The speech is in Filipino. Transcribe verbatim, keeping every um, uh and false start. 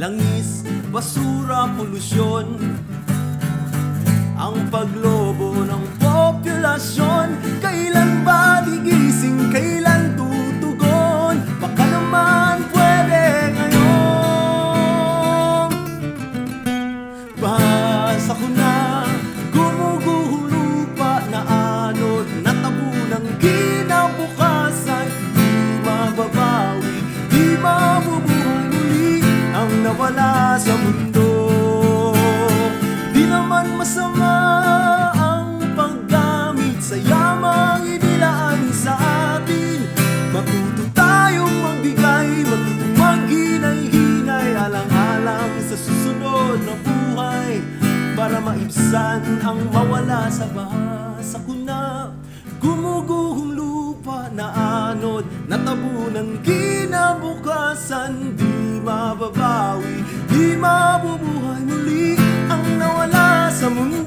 langis, basura, polusyon, ang paglobo ng populasyon. Kailan ba gigising, kailan tutugon? Baka naman pwede ngayon. Basa ko na, gumuguhong lupa na anod, natabo ng kinabukasan. Di mababawi, di mabubuhay muli ang nawala sa mundo. Di naman masama ang paggamit sa yamang inilaan sa atin. Matuto tayong magbigay, matuto maghinay-hinay, alang-alang sa susunod na buhay, para maibsan ang mawala sa basa ko na. Gumuguhong lupa na anod, natabo ng kinabukasan. Di mababawi, di mabubuhay muli ang nawala sa mundo.